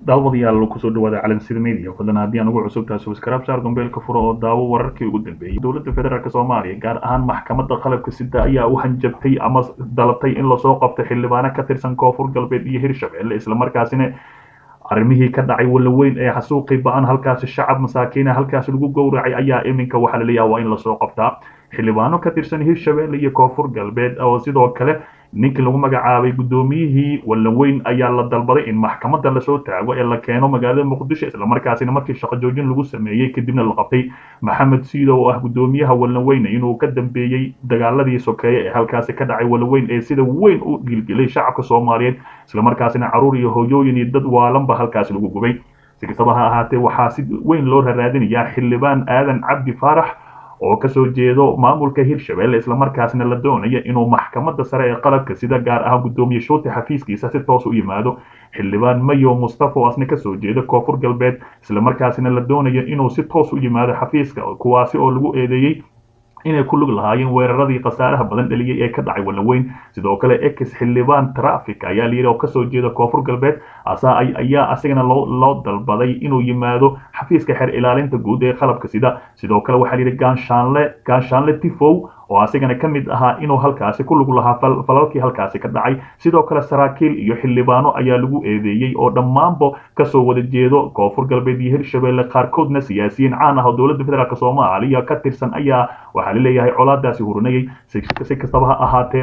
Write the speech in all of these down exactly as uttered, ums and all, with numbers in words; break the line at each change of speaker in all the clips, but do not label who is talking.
daawadayaal kusoo dhawaada calansida media fadlan haddii aan ugu cusubtahay subscribe saar dambeelka furo oo daawo wararkii ugu dambeeyay dowladda federaalk soomaaliya gaar ahaan maxkamadda qalabka sida ayaa u hanjabtay ama dalabtay in lasoo qabto xildhibaano ka tirsan koonfur galbeed iyo hirshabelle islamarkaasina arrimihii ka dhacay walaweyn ee xasuuqi ba-an halkaasi shacab masaakiina halkaasi lagu gowracay ayaa iminka waxaa la leeyahay waa in lasoo qabtaa xildhibaano ka tirsan hirshabelle iyo koonfur galbeed oo sidoo kale ninkii lagu magacaabay guddoomiyihii walaweyn ayaa la dalbaday in maxkamadda lasoo taago ee la keeno magaalada muqdisho islamarkaasina markii shaqo joojin lagu sameeyey kadibna la qabtay maxamed siido oo ah guddoomiyaha walaweyn inuu ka dambeeyey dagaaladii sokeeye ee halkaasi ka dhacay walaweyn ee sida weyn u gilgilay shacabka soomaaliyeed islamarkaasina caruur iyo hooyooyin iyo dad waalanba halkaasi lagu gubay si kastaba ha ahaatee waxaa si weyn loo raraadinayaa xildhibaan aadan cabdi faarax oo kasoo jeedo maamulka hirshabelle islamarkaasna la doonaya inuu maxkamadda sare ee qalabka sida gaar ahaan guddoomiye shuuti xafiiskiisa si toos u yimaado xildhibaan mayo mustafa oo asna kasoo jeeda koonfur galbeed islamarkaasina la doonayo inuu si toos u yimaado xafiiska kuwaasi oo lagu eedeeyey inay ku lug lahaayeen weeraradii khasaaraha badan dhaliyay ee ka dhacay walaweyn sidoo kale ex xildhibaan traffic ayaa layidhi oo kasoo jeeda koonfur galbeed asaa ayaa asigana loo loo dalbaday inuu yimaado xafiiska xeer ilaalinta guud ee qalabka sida sidoo kale waxaa layidhi ganshaanle ganshaanle tifow oo asigana ka mid ahaa inuu halkaasi ku lug lahaa falalkii halkaasi ka dhacay sidoo kale saraakiil iyo xildhibaano ayaa lagu eedeeyey oo dhammaanba kasoo wada jeedo koonfur galbeed iyo hirshabelle qaarkoodna siyaasiyiin caan ah oo dowladda federaalk soomaaliya ka tirsan ayaa waxaa la leeyahay colaadaasi hurinayay si kastaba ha ahaatee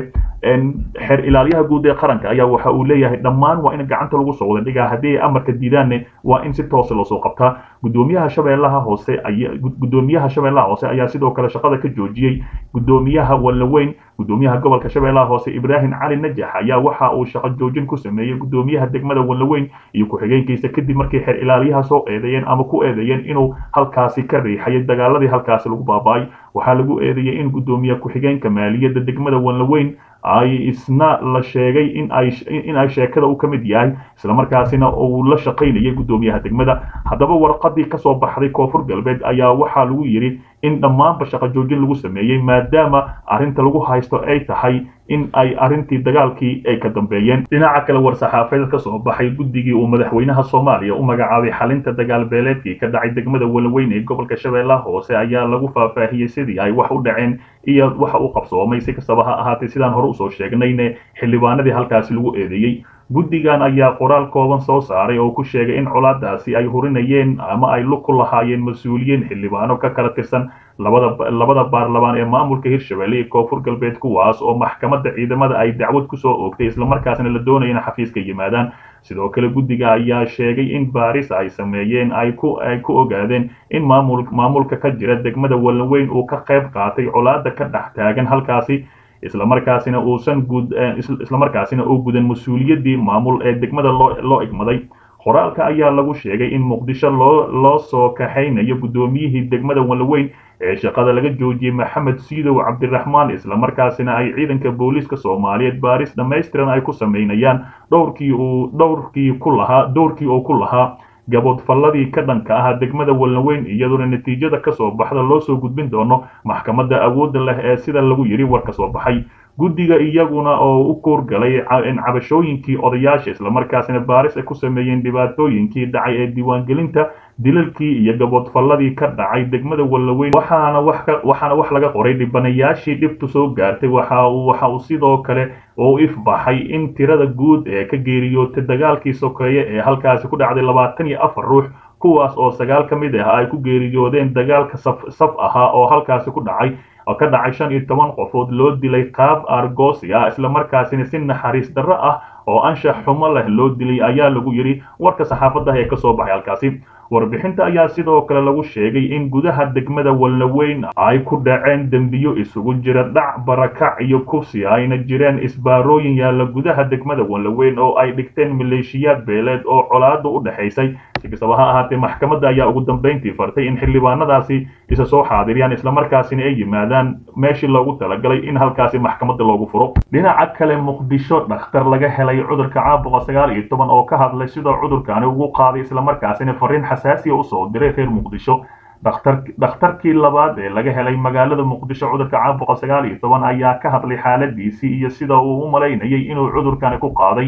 xeer ilaaliyaha guud ee qaranka ayaa waxa uu leeyahay dhammaan waa in gacanta lagu soo wada dhigaa haddii ay amarka diidaanne waa in si toosa loosoo qabtaa gudoomiyaha shabeellaha hoose ayaa gudoomiyaha shabeellaha hoose ayaa sidoo kale shaqada ka joojiyey gudoomiyaha walaweyn gudoomiyaha gobolka shabeellaha hoose ibraahim cali najax ayaa waxa uu shaqo joojin ku sameeyey gudoomiyaha degmada walaweyn iyo ku-xigeenkiisa kadib markii xeer ilaaliyaha soo eedeeyeen ama ku eedeeyeen inuu halkaasi ka riixayay dagaaladii halkaasi lagu baaba'ay waxaa lagu eedeeyey in gudoomiye ku-xigeenka maaliyadda degmada walaweyn ay isna la sheegay in ay in ay sheekada uu ka mid yahay islamarkaasina uu la shaqaynayay gudoomiyaha degmada haddaba warqadii kasoo baxday koonfur galbeed ayaa waxaa lagu yidhi in dhammaanba shaqo joojin lagu sameeyey maadaama arrinta lagu haysto ay tahay in ay arrintii dagaalkii ay ka dambeeyeen dhinaca kale war-saxaafeed ka soo baxay guddigii uu madaxweynaha soomaaliya u magacaabay xalinta dagaal beeleedkii ka dhacay degmada walaweyn ee gobolka shabeellaha hoose ayaa lagu faahfaahiyey sidii ay wax u dhaceen iyo waxa uu qabsoomay si kastaba ha ahaatee sidaan hore usoo sheegnayne xildhibaanadii halkaasi lagu eedeeyey guddigan ayaa qoraal kooban soo saaray oo ku sheegay in colaadaasi ay hurinayeen ama ay lug ku lahaayeen mas-uuliyiin xildhibaano ka kala tirsan labada labada baarlamaan ee maamulka hirshabelle iyo koonfur galbeed kuwaas oo maxkamadda ciidamada ay dacwad kusoo oogtay islamarkaasina la doonaya in xafiiska yimaadaan sidoo kale guddiga ayaa sheegay in baaris ay sameeyeen ay ku ay ku ogaadeen in maamul maamulka ka jira degmada walaweyn uu ka qayb qaatay colaada ka dhex taagan halkaasi islamarkaasina uusan gud islamarkaasina uu gudan mas-uuliyaddii maamul ee degmada loo loo igmaday qoraalka ayaa lagu sheegay in muqdisho loo loo soo kaxaynayo guddoomiyihii degmada walaweyn ee shaqada laga joojiyey maxamed siidow cabdiraxmaan islamarkaasina ay ciidanka booliiska soomaaliyeed baaris dhammaystiran ay ku sameynayaan dhowrkii uu dhowrkii ku lahaa dhowrkii oo ku lahaa gaboodfalladii ka dhanka ah degmada walaweyn iyadoona natiijada kasoo baxda loo soo gudbin doono maxkamadda awoodda leh ee sida lagu yidhi war ka soo baxay guddiga iyaguna oo u kuurgalay cabashooyinkii odayaasha islamarkaasina baaris ay ku sameeyeen dhibaatooyinkii dhacay ee diiwaangelinta dilalkii iyo gaboodfalladii ka dhacay degmada walaweyn waxaana wax waxaana wax laga qoray dhibanayaashii dhibtu soo gaartay waxa uu waxa uu sidoo kale oo ifbaxay in tirada guud ee ka geeriyootay dagaalkii sokeeye ee halkaasi ku dhacday labaatan iyo afar ruux kuwaas oo sagaal ka mid ah ay ku geeriyoodeen dagaalka saf saf ahaa oo halkaasi ku dhacay oo ka dhacay shan iyo toban qofood loo dilay qaab argoosi ah islamarkaasina si naxariis darro ah oo anshax xumo leh loo dilay ayaa lagu yidhi warka saxaafadda ee kasoo baxay halkaasi warbixinta ayaa sidoo kale lagu sheegay in gudaha degmada walaweyn ay ku dhaceen dembiyo isugu jira dhac barakac iyo kufsi ayna jireen isbaarooyin yaalla gudaha degmada walaweyn oo ay dhigteen maleeshiyaad beeleed oo colaada u dhexaysay si kastaba ha ahaatee maxkamadda ayaa ugu dambeyntii fartay in xildhibaanadaasi isa soo xaadiriyaan islamarkaasina ay yimaadaan meeshii loogu talagalay in halkaasi maxkamadda loogu furo dhinaca kale muqdisho dhakhtar laga helay cudurka caabuqa sagaal iyo toban oo ka hadlay sidoo cudurkaani ugu qaaday islamarkaasina fariin xasaasiya usoo diray reer muqdisho dhakhtar dhakhtarkii labaad ee laga helay magaalada muqdisho cudurka caabuqa sagaal iyo toban ayaa ka hadlay xaaladiisii iyo sida uu u malaynayay inuu cudurkani ku qaaday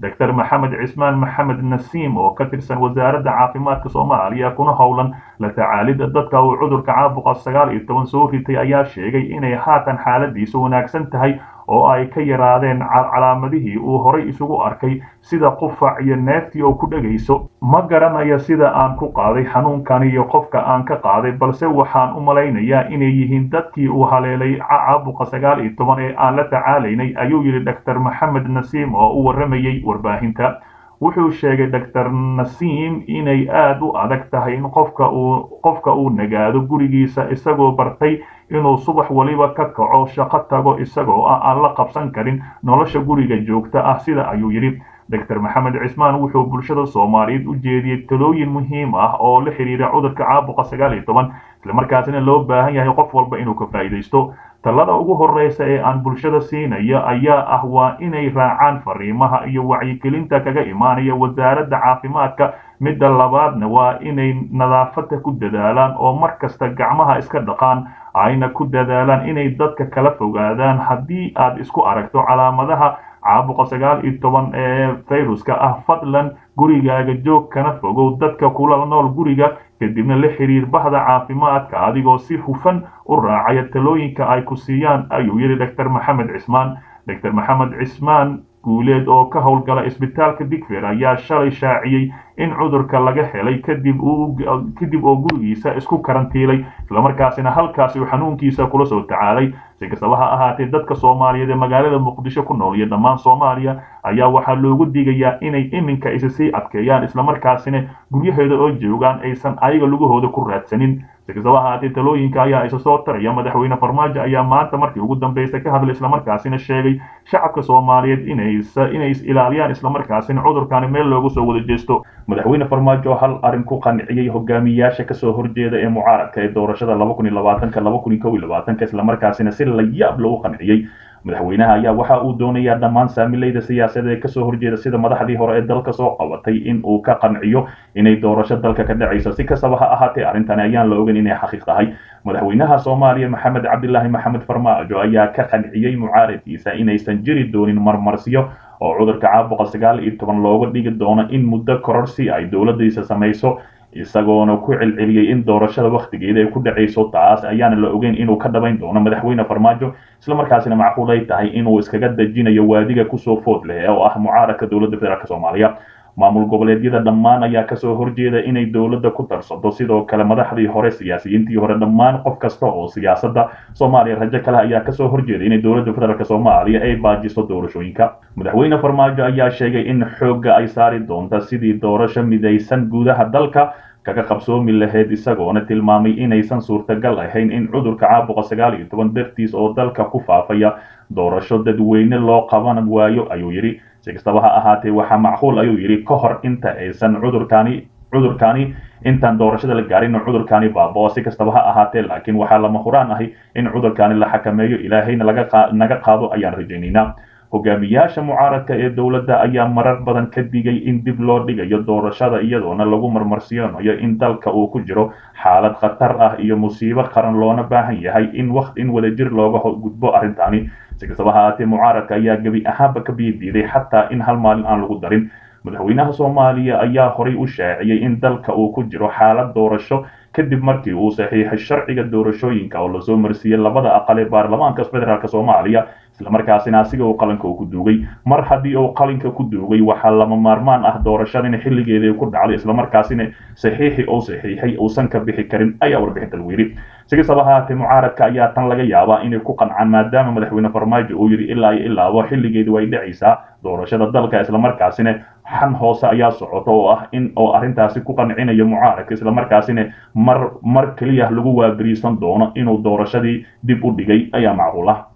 doctor maxamed cismaan maxamed nasiim oo ka tirsan wasaaradda caafimaadka soomaaliya kuna howlan la tacaalidda dadka uu cudurka caabuqa sagaal iyo toban soo ritay ayaa sheegay inay haatan xaaladiisu wanaagsan tahay oo ay ka yaraadeen calaamadihii uu horay isugu arkay sida qufac iyo neeftii oo ku dhagayso ma garanaya sida aan ku qaaday xanuunkan iyo qofka aan ka qaaday balse waxaan u malaynayaa inay yihiin dadkii uu haleelay caabuqa sagaal iyo toban ee aan la tacaalaynay ayuu yidhi doctor maxamed nasiim oo u warramayay warbaahinta wuxuu sheegay doctor nasiim inay aad u adag tahay in qofka uu qofka uu nagaado gurigiisa isagoo bartay inuu subax waliba ka kaco shaqo tago isagoo ah aan la qabsan karin nolosha guriga joogta ah sida ayuu yidhi doctor maxamed cismaan wuxuu bulshada soomaaliyeed u jeediyey talooyin muhiim ah oo la xiriira cudurka caabuqa sagaal iyo toban islamarkaasina loo baahan yahay qof walba inuu ka faa'iidaysto talada ugu horreysa ee aan bulshada siinaya ayaa ah waa inay raacaan fariimaha iyo wacyigelinta kaga imaanaya wasaaradda caafimaadka midda labaadna waa inay nadaafadda ku dadaalaan oo mar kasta gacmaha iska dhaqaan ayna ku dadaalaan inay dadka kala fogaadaan haddii aad isku aragto calaamadaha caabuqa sagaal iyo toban ee fayruska ah fadlan gurigaaga joog kana fogow dadka kula nool guriga kadibna la xiriir bahda caafimaadka adigoo si hufan u raacaya talooyinka ay ku siiyaan ayuu yidhi doctor maxamed cismaan doctor maxamed cismaan guuleed oo ka howlgala isbitaalka digfeer ayaa shalay shaaciyey in cudurka laga helay kadib uu kadib oo gurigiisa isku karantiilay islamarkaasina halkaasi uu xanuunkiisa kula soo tacaalay si kastaba ha ahaatee dadka soomaaliyeed ee magaalada muqdisho ku nool iyo dhammaan soomaaliya ayaa waxaa loogu digayaa inay iminka isa sii adkeeyaan islamarkaasina guryaheeda oo joogaan aysan ayaga lugahooda ku raadsanin si kastaba ahaatee talooyinka ayaa isa soo taraya madaxweyne farmaajo ayaa maanta markii ugu dambeysay ka hadlay islamarkaasina sheegay shacabka soomaaliyeed inay inay is ilaaliyaan islamarkaasina cudurkaani meel loogu soo wada jeesto madaxweyne farmaajo hal arrin ku qanciyey hogaamiyaasha kasoo horjeeda ee mucaaradka ee doorashada laba kun iyo labaatanka laba kun iyo kow iyo labaatanka islamarkaasina si la yaab loogu qanciyey madaxweynaha ayaa waxa uu doonayaa dhammaan saamilayda siyaasadeed ee kasoo horjeeda sida madaxdii hore ee dalka soo qabatay in uu ka qanciyo inay doorasho dalka ka dhacayso si kastaba ha ahaatee arrintani ayaan la ogan inay xaqiiq tahay madaxweynaha soomaaliya maxamed cabdilaahi maxamed farmaajo ayaa ka qanciyey mucaaradkiisa inaysan jiri doonin marmarsiyo oo cudurka caabuqa sagaal iyo toban looga dhigi doono in muddo kororsi ay dowladdiisa samayso isagoona ku celceliyey in doorashada wakhtigeeda ay ku dhacayso taas ayaana la ogeyn inuu ka dhabayn doono madaxweyne farmaajo islamarkaasina macquul ay tahay inuu iskaga dejinayo waadiga kusoo food leh oo ah mucaaradka dowladda federaalk soomaaliya maamul goboleedyada dhammaan ayaa kasoo horjeeda inay dowladda ku darsato sidoo kale madaxdii hore siyaasiyiintii hore dhammaan qof kasta oo siyaasadda soomaaliya rajo kale ayaa kasoo horjeeda inay dowladda federaalk soomaaliya ay baajiso doorashooyinka madaxweyne farmaajo ayaa sheegay in xoogga ay saari doonta sidii doorasho midaysan gudaha dalka kaga qabsoomi lahayd isagoona tilmaamay inaysan suurtagal ahayn in cudurka caabuqa sagaal iyo toban dartiis oo dalka ku faafaya doorasho dadweyne loo qaban waayo ayuu yidhi si kastaba ha ahaatee waxaa macquul ayuu yidhi ka hor inta aysan cudurkaani cudurkaani intaan doorashada la gaarin cudurkaani baabao si kastaba ha ahaatee laakiin waxaa lama huraan ahi in cudurkaani la xakameeyo ilaahayna laga naga qaado ayaan rajaynaynaa hogaamiyaasha mucaaradka ee dowladda ayaa marar badan ka digay in dib loo dhigayo doorashada iyadoona lagu marmarsiyoonayo in dalka uu ku jiro xaalad khatar ah iyo musiibo qaran loona baahan yahay in waqti in wadajir looga gudbo arrintaani si kastaba ha ahaatee mucaaradka ayaa gebi ahaanba ka biidiiday xataa in hal maalin aan lagu darin madaxweynaha soomaaliya ayaa horay u shaaciyey in dalka uu ku jiro xaalad doorasho kadib markii uu saxiixay sharciga doorashooyinka oo lasoo marsiiyey labada aqal ee baarlamaanka federaalk soomaaliya islamarkaasina asiga uu qalinka uu ku duugay mar haddii uu qalinka ku duugay waxaa lama maarmaan ah doorashadina xilligeeda ku dhacday islamarkaasina saxiixi oo saxiixay uusan ka bixi karin ayaa warbixinta lagu yidhi si kastaba ahaatee mucaaradka ayaa tan laga yaabaa inay ku qancaan maadaama madaxweyne farmaajo uu yidhi ilaa iyo ilaabo xilligeedu way dhacaysaa doorashada dalka islamarkaasina xan hoose ayaa socota oo ah in oo arrintaasi ku qancinayo mucaaradka islamarkaasina mar mar keliya lagu waabariisan doono inuu doorashadii dib u dhigay ayaa macquul ah